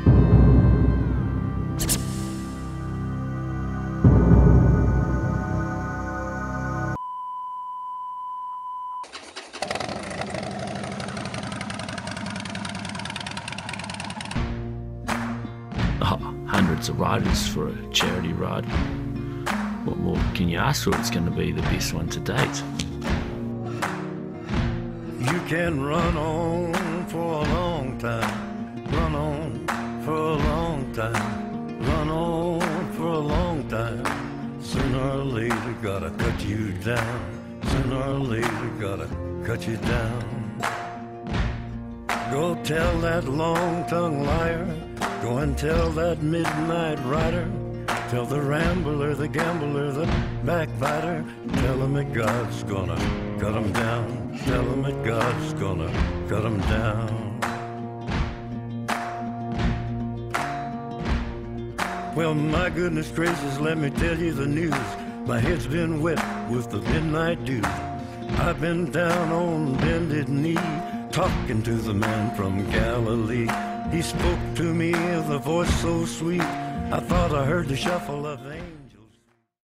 Hundreds of riders for a charity ride. What more can you ask for? It's going to be the best one to date. You can run on for a long time, run on for a long time, run on for a long time. Sooner or later gotta cut you down, sooner or later gotta cut you down. Go tell that long-tongued liar, go and tell that midnight rider, tell the rambler, the gambler, the backbiter, tell him that God's gonna cut him down, tell him that God's gonna cut him down. Well, my goodness gracious, let me tell you the news. My head's been wet with the midnight dew. I've been down on bended knee, talking to the man from Galilee. He spoke to me with a voice so sweet, I thought I heard the shuffle of angels.